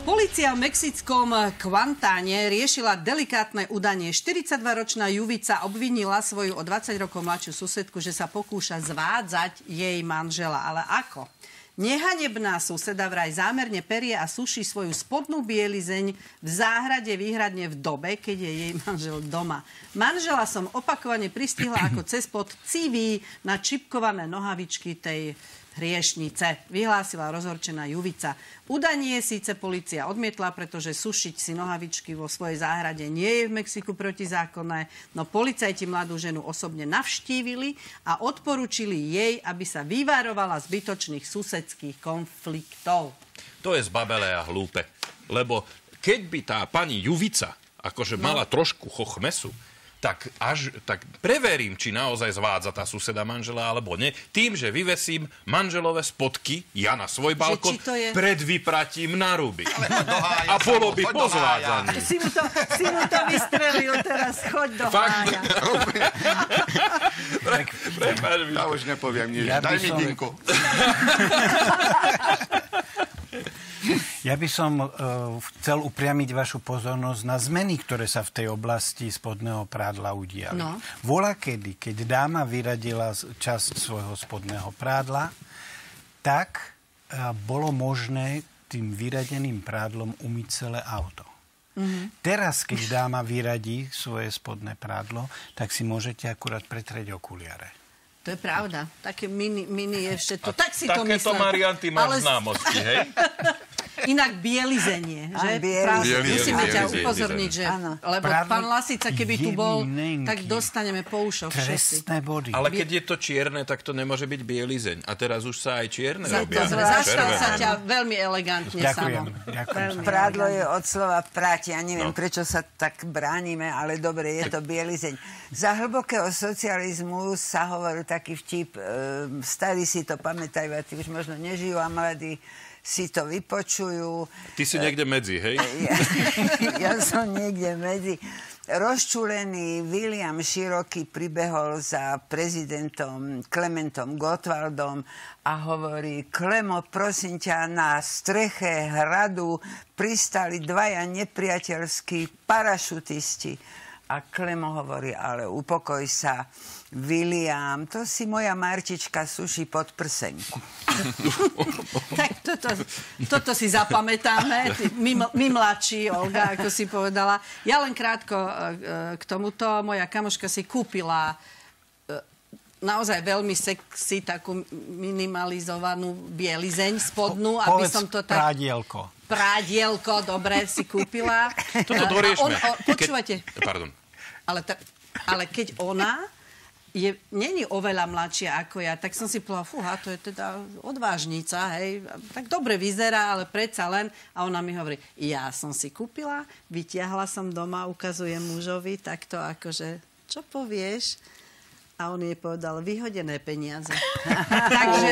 Polícia v mexickom Kuantáne riešila delikátne udanie. 42-ročná Juvica obvinila svoju o 20 rokov mladšiu susedku, že sa pokúša zvádzať jej manžela. Ale ako? Nehanebná suseda vraj zámerne perie a suší svoju spodnú bielizeň v záhrade výhradne v dobe, keď je jej manžel doma. Manžela som opakovane pristihla, ako cez pod civí na čipkované nohavičky tej hriešnice, vyhlásila rozhorčená Juvica. Udanie síce polícia odmietla, pretože sušiť si nohavičky vo svojej záhrade nie je v Mexiku protizákonné, no policajti mladú ženu osobne navštívili a odporučili jej, aby sa vyvarovala zbytočných susedských konfliktov. To je zbabelé a hlúpe, lebo keď by tá pani Juvica akože mala trošku chochmesu, tak preverím, či naozaj zvádza tá suseda manžela, alebo nie, tým, že vyvesím manželové spodky, ja na svoj balkón, pred vypratím na ruby. A bolo by pozvádzaný. Si mu to vystrelil teraz, choď do hája. Ja už nepoviem nič. Daj mi dinku. Ja by som chcel upriamiť vašu pozornosť na zmeny, ktoré sa v tej oblasti spodného prádla udiali. No. Volakedy, keď dáma vyradila časť svojho spodného prádla, tak bolo možné tým vyradeným prádlom umyť celé auto. Teraz, keď dáma vyradí svoje spodné prádlo, tak si môžete akurát pretrieť okuliare. To je pravda. Také mini je všetko. Tak si to myslím. Takéto varianty máš známosti, hej? Inak bielizenie, že? Musíme ťa upozorniť, že... Lebo pán Lasica, keby tu bol, tak dostaneme po ušoch všetci. Ale keď je to čierne, tak to nemôže byť bielizeň. A teraz už sa aj čierne robia. Zaštal sa ťa veľmi elegantne, Samo. Ďakujem. Prádlo je od slova prať. Ja neviem, prečo sa tak bránime, ale dobre, je to bielizeň. Za hlbokého socializmu sa hovoril taký vtip, starí si to pamätajú, a tí už možno nežijú a mladí si to vypočujú. Ty si niekde medzi, hej? Ja som niekde medzi. Rozčúlený William Široký pribehol za prezidentom Klementom Gottwaldom a hovorí: Klemo, prosím ťa, na streche hradu pristali dvaja nepriateľskí parašutisti. A Klemo hovorí: ale upokoj sa, William, to si moja Martička suší pod prsenku. Tak toto si zapamätáme, my mladší, Olga, ako si povedala. Ja len krátko k tomuto. Moja kamoška si kúpila naozaj veľmi sexy, takú minimalizovanú bielizeň spodnú, aby som to tak... Prádielko. Prádielko, dobre, si kúpila. Toto doriešme. Počúvate. Pardon. Ale keď ona není oveľa mladšia ako ja, tak som si povedala, fúha, to je teda odvážnica, hej. Tak dobre vyzerá, ale predsa len. A ona mi hovorí, ja som si kúpila, vytiahla som doma, ukazujem mužovi, takto akože, čo povieš? A on jej povedal, vyhodené peniaze. Takže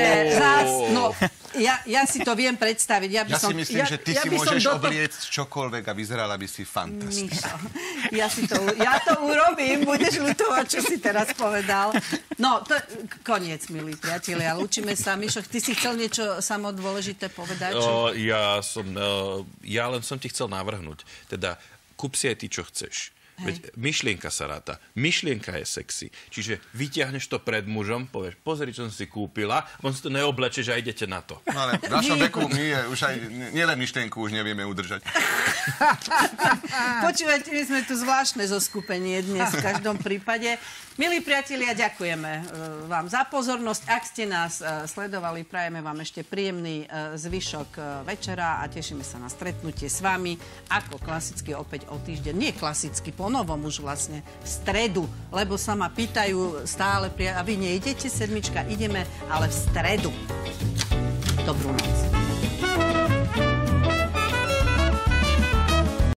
ja si to viem predstaviť. Ja si myslím, že ty si môžeš obliecť čokoľvek a vyzerala by si fantasticky. Ja to urobím, budeš ľutovať, čo si teraz povedal. No, to koniec, milí priatelia. Lúčime sa. Mišo, ty si chcel niečo samodôležité povedať? Ja len som ti chcel navrhnúť. Teda, kúp si aj ty, čo chceš. Veď myšlienka sa ráta. Myšlienka je sexy. Čiže vyťahneš to pred mužom, povieš, pozri, čo som si kúpila, on si to neobleče, že aj idete na to. No ale v našom veku my už aj nielen myšlienku už nevieme udržať. Počúvajte, my sme tu zvláštne zoskupenie dnes v každom prípade. Milí priatelia, ďakujeme vám za pozornosť. Ak ste nás sledovali, prajeme vám ešte príjemný zvyšok večera a tešíme sa na stretnutie s vami. Ako klasicky opäť o týždeň. Nie klasicky, po novom už vlastne v stredu, lebo sa ma pýtajú stále, a vy neidete, sedmička, ideme, ale v stredu. Dobrú noc.